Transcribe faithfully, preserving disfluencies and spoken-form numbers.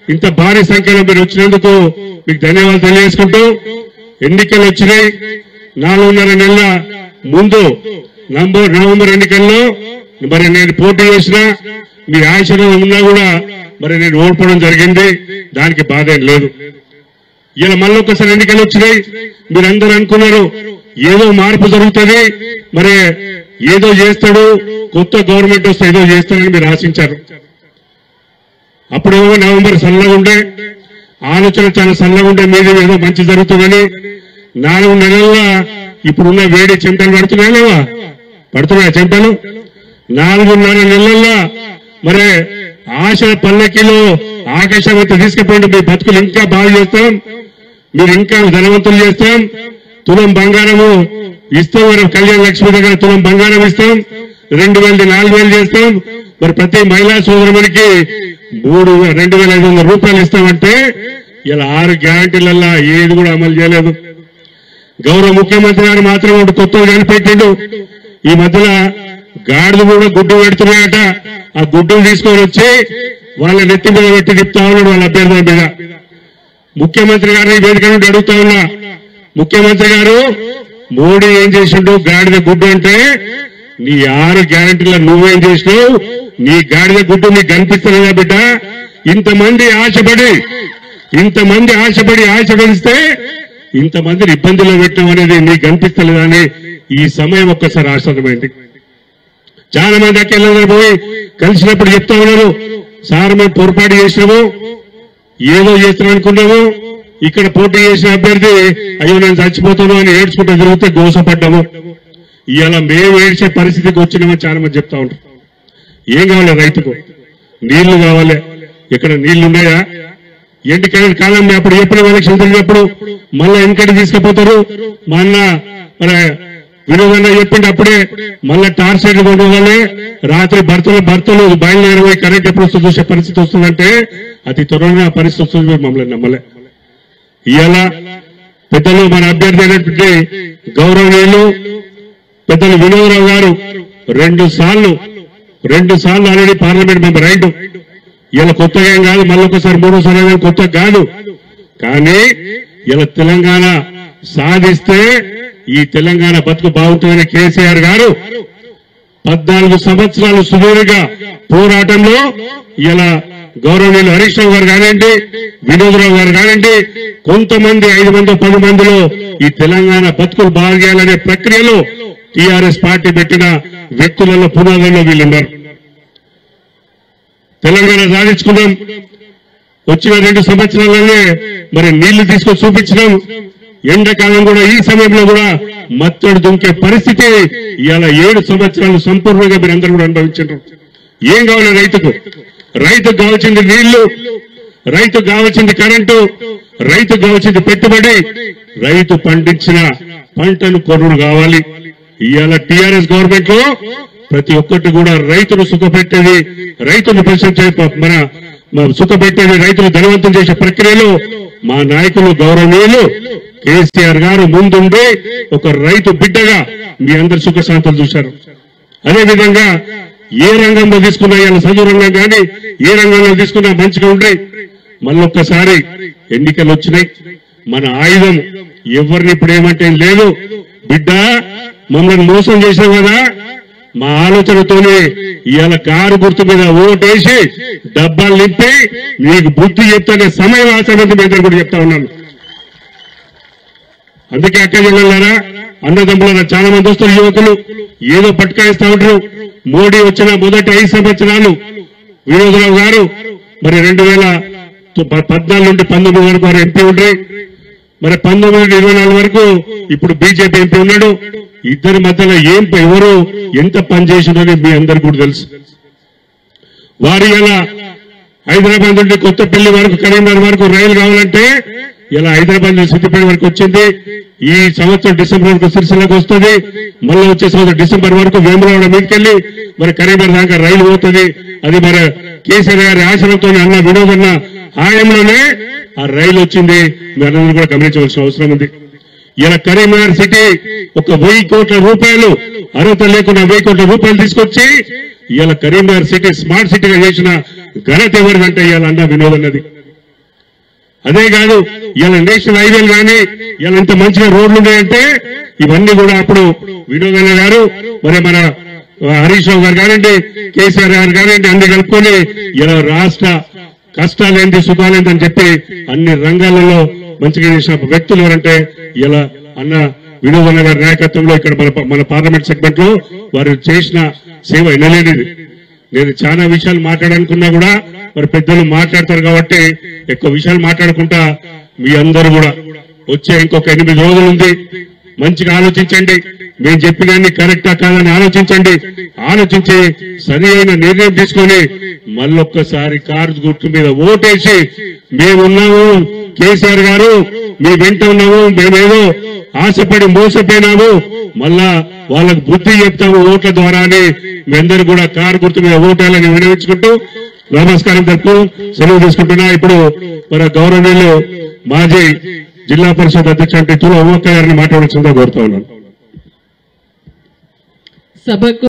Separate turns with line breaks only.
ఇంత భారీ సంఖ్యలో మీరు వచ్చినందుకు మీకు ధన్యవాదాలు తెలియజేసుకుంటూ ఎన్నికలు వచ్చినాయి. నాలుగున్నర నెలల ముందు నవంబర్ నవంబర్ ఎన్నికల్లో మరి నేను పోటీ చేసిన మీ ఆశీర్వాదం ఉన్నా కూడా మరి నేను ఓడిపోవడం జరిగింది. దానికి బాధ ఏం లేదు. ఇలా మళ్ళీ ఒకసారి ఎన్నికలు వచ్చినాయి. మీరందరూ అనుకున్నారు ఏదో మార్పు జరుగుతుంది, మరి ఏదో చేస్తాడు, కొత్త గవర్నమెంట్ వస్తే ఏదో చేస్తాడని మీరు ఆశించారు. అప్పుడేమో నవంబర్ చల్లగా ఉండే, ఆలోచన చాలా చల్లగా ఉండే, మీద ఏదో మంచి జరుగుతుందని. నాలుగు నెలల్లో ఇప్పుడున్న వేడి చెమటలు పడుతున్నాయా లేవా? పడుతున్నాయా చెమటలు? నాలుగున్నర నెలల్లో మరి ఆశ పల్లకిలో ఆకాశవంత తీసుకుపోండి. మీ బతుకులు ఇంకా బాగా చేస్తాం, మీరు ఇంకా ధనవంతులు చేస్తాం. తులం బంగారము ఇస్తాం, మరి కళ్యాణ లక్ష్మి దగ్గర తులం బంగారం ఇస్తాం, రెండు వేలది నాలుగు వేలు చేస్తాం. మరి ప్రతి మహిళా సోదరునికి మూడు రెండు వేల ఐదు వందల రూపాయలు ఇస్తామంటే ఇలా ఆరు గ్యారంటీలల్లా ఏది కూడా అమలు చేయలేదు. గౌరవ ముఖ్యమంత్రి గారు మాత్రం ఒకటి కొత్తగా కనిపెట్టిండు. ఈ మధ్యలో గాడిద కూడా గుడ్డు పెడుతున్నాయట. ఆ గుడ్డును తీసుకొని వచ్చి వాళ్ళ నెత్తి మీద పెట్టి తిప్పుతా ఉన్నాడు వాళ్ళ అభ్యర్థుల మీద. ముఖ్యమంత్రి గారిని వేదిక నుండి అడుగుతా ఉన్నా, ముఖ్యమంత్రి గారు మోడీ ఏం చేసిండు గాడిద గుడ్డు అంటే, నీ ఆరు గ్యారంటీలో నువ్వేం చేసినావు? నీ గాడిద గుడ్డు నీకు కనిపిస్తలేదా బిడ్డ? ఇంతమంది ఆశపడి ఇంతమంది ఆశపడి ఆశపడిస్తే ఇంతమందిని ఇబ్బందుల్లో పెట్టడం అనేది నీకు కనిపిస్తలేదా అని ఈ సమయం ఒక్కసారి ఆశ్చర్యమైంది. చాలా మంది అక్కడ పోయి కలిసినప్పుడు చెప్తా ఉన్నారు, సార్ మేము పొరపాటు చేసినాము, ఏదో చేస్తాం అనుకున్నాము, ఇక్కడ పోటీ చేసిన అభ్యర్థి అయ్యో నేను చచ్చిపోతాను అని ఏడ్చుకుంటూ తిరిగితే గోసపడ్డాము. ఇవాళ మేము ఏడ్చే పరిస్థితికి వచ్చినామని చాలా మంది చెప్తా ఉంటాం. ఏం కావాలి రైతుకు? నీళ్లు కావాలి. ఇక్కడ నీళ్లు ఉన్నాయా? ఎండికైన కాలం అప్పుడు ఎప్పుడు ఎలక్షన్ జరిగినప్పుడు మళ్ళా వెనకటి తీసుకుపోతారు. మా అన్న మరి వినోదన్న చెప్పిండి అప్పుడే మళ్ళా టార్చ్ సైడ్ కొనుగోలే, రాత్రి భర్తలు భర్తలు బయలుదేరి పోయి కరెంట్ ఎప్పుడు వస్తుందో చూసే పరిస్థితి వస్తుందంటే అతి త్వరగా ఆ పరిస్థితి వస్తుంది. మమ్మల్ని నమ్మలే. ఇవాళ పెద్దలు మన అభ్యర్థి అయినటువంటి గౌరవనీయులు పెద్దలు వినోదరావు గారు రెండు సార్లు రెండు సార్లు ఆల్రెడీ పార్లమెంట్ మెంబర్ అయిండు. ఇలా కొత్తగా ఏం కాదు, మళ్ళొకసారి మూడోసారి కొత్తగా కాదు. కానీ ఇలా తెలంగాణ సాధిస్తే ఈ తెలంగాణ బతుకు బాగుంటుందని కేసీఆర్ గారు పద్నాలుగు సంవత్సరాలు సుదీర్ఘ పోరాటంలో ఇలా గౌరవనీయులు హరీష్ రావు గారు కానివ్వండి, వినోదరావు గారు కానివ్వండి, కొంతమంది ఐదు మంది పది మందిలో ఈ తెలంగాణ బతుకులు బాగేయాలనే ప్రక్రియలో టీఆర్ఎస్ పార్టీ పెట్టిన వ్యక్తులలో పునాదుల్లో వీళ్ళున్నారు. తెలంగాణ సాధించుకున్నాం. వచ్చిన రెండు సంవత్సరాలనే మరి నీళ్లు తీసుకొని చూపించినాం. ఎండాకాలం కూడా ఈ సమయంలో కూడా మత్తడి దుంకే పరిస్థితి ఇవాళ ఏడు సంవత్సరాలు సంపూర్ణంగా మీరందరూ కూడా అనుభవించారు. ఏం కావాలి రైతుకు? రైతుకు కావాల్సింది నీళ్లు, రైతుకు కావాల్సింది కరెంటు, రైతుకు కావాల్సింది పెట్టుబడి, రైతు పండించిన పంటను కొనుగోలు కావాలి. ఇవాళ టీఆర్ఎస్ గవర్నమెంట్ లో ప్రతి ఒక్కటి కూడా రైతును సుఖపెట్టేది, రైతును ప్రశంసే మన సుఖపెట్టేది, రైతులు ధనవంతం చేసే ప్రక్రియలో మా నాయకులు గౌరవనీయులు కేసీఆర్ గారు ముందుండి ఒక రైతు బిడ్డగా మీ అందరి సుఖ శాంతులు చూశారు. అదేవిధంగా ఏ రంగంలో తీసుకున్నా, ఇలా చదువు రంగం కానీ ఏ రంగంలో తీసుకున్నా మంచిగా ఉండే. మళ్ళొక్కసారి ఎన్నికలు వచ్చినాయి. మన ఆయుధం ఎవరిని ఇప్పుడు ఏమంటే లేదు, బిడ్డ మమ్మల్ని మోసం చేసావు కదా, మా ఆలోచనతోనే ఇవాళ కారు గుర్తు మీద ఓటేసి డబ్బాలు నింపి నీకు బుద్ధి చెప్తానే సమయం ఆసమంది మీద కూడా చెప్తా ఉన్నాను. అందుకే అక్క జిల్లారా అన్నదమ్ముల చాలా మంది వస్తారు యువకులు ఏదో పట్టుకాయిస్తా ఉంటారు. మోడీ వచ్చిన మొదటి ఐదు సంవత్సరాలు వినోదరావు గారు మరి రెండు వేల పద్నాలుగు నుండి పంతొమ్మిది వరకు వారు ఎంపీ ఉండే, మరి పంతొమ్మిది నుండి ఇరవై నాలుగు వరకు ఇప్పుడు బీజేపీ ఎంపీ ఉన్నాడు. ఇద్దరి మధ్యలో ఏం ఎవరు ఎంత పనిచేసిందని మీ అందరు కూడా తెలుసు. వారు ఇలా హైదరాబాద్ నుండి కొత్తపల్లి వరకు కరీంనగర్ వరకు రైలు కావాలంటే ఇలా హైదరాబాద్ నుంచి సిద్దిపేట వరకు వచ్చింది. ఈ సంవత్సరం డిసెంబర్ వరకు సిరిసిల్లకు వస్తుంది. మళ్ళీ వచ్చే సంవత్సరం డిసెంబర్ వరకు వేములవాడ మీదకెళ్లి మరి కరీంనగర్ దాకా రైలు పోతుంది. అది మరి కేసీఆర్ గారి ఆశయంతో అన్న వినోదన్న హాయంలోనే ఆ రైలు వచ్చింది. మీరందరూ కూడా గమనించవలసిన అవసరం ఉంది. ఇలా కరీంనగర్ సిటీ ఒక వెయ్యి కోట్ల రూపాయలు అర్హత లేకుండా వెయ్యి కోట్ల రూపాయలు తీసుకొచ్చి ఇలా కరీంనగర్ సిటీ స్మార్ట్ సిటీగా చేసిన ఘనత ఎవరిదంటే ఇవాళ అన్న వినోద్ అన్నది. అదే కాదు ఇలా నేషనల్ హైవేలు కానీ ఇలా ఇంత మంచిగా రోడ్లు ఉన్నాయంటే ఇవన్నీ కూడా అప్పుడు వినోదన్న గారు మరి మన హరీష్ రావు గారు కానివ్వండి, కేసీఆర్ గారు కానివ్వండి, అన్ని కలుపుకొని ఇలా రాష్ట్ర కష్టాలేంటి సుఖాలేంటి అని చెప్పి అన్ని రంగాలలో మంచిగా చేసిన వ్యక్తులు ఎవరంటే ఇలా అన్న వినోదన్న గారి నాయకత్వంలో ఇక్కడ మన మన పార్లమెంట్ సెగ్మెంట్ లో వారు చేసిన సేవ ఎనలేనిది. నేను చాలా విషయాలు మాట్లాడాలనుకున్నా కూడా మరి పెద్దలు మాట్లాడతారు కాబట్టి ఎక్కువ విషయాలు మాట్లాడుకుంటా మీ అందరూ కూడా వచ్చే ఇంకొక ఎనిమిది రోజులు ఉంది, మంచిగా ఆలోచించండి. మేము చెప్పిన కరెక్టా కాదని ఆలోచించండి. ఆలోచించి సరి అయిన నిర్ణయం తీసుకొని మళ్ళొక్కసారి కారు గుర్తు మీద ఓటేసి మేమున్నాము, కేసీఆర్ గారు మీ వెంట ఉన్నాము, మేమేదో ఆశపడి మోసపోయినాము, మళ్ళా వాళ్ళకు బుద్ధి చెప్తాము ఓట్ల ద్వారా అని మీ అందరూ కూడా కారు గుర్తు మీద ఓటాలని వినియోగించుకుంటూ నమస్కారం తెలుపు సెలవు తీసుకుంటున్నా. ఇప్పుడు మన గౌరవనీయులు మాజీ జిల్లా పరిషత్ అధ్యక్షుడు తుల ఓవక్క గారిని మాట్లాడాల్సిందిగా కోరుతా ఉన్నాను.
సభకు